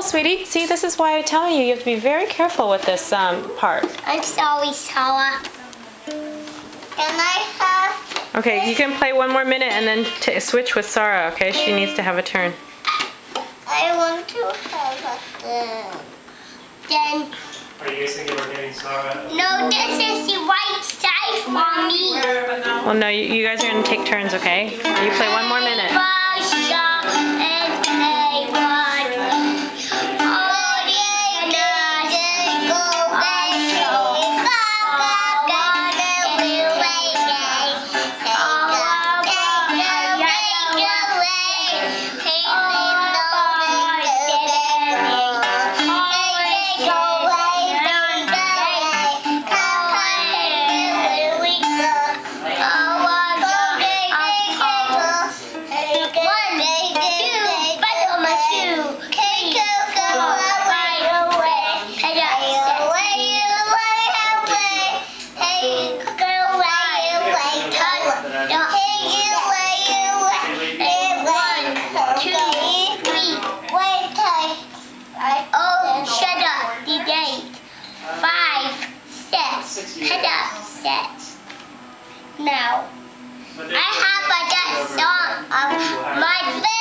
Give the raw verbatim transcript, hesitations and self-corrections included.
sweetie. See, this is why I tell you, you have to be very careful with this um, part. I'm sorry, Sarah. Can I have... Okay, this? you can play one more minute and then t switch with Sarah, okay? She needs to have a turn. I want to have a turn. Then... Are you guys thinking we're getting Sarah? No, this is the right side for me. Well, no, you, you guys are going to take turns, okay? You play one more minute. Head up, set. Now, I have a that song of my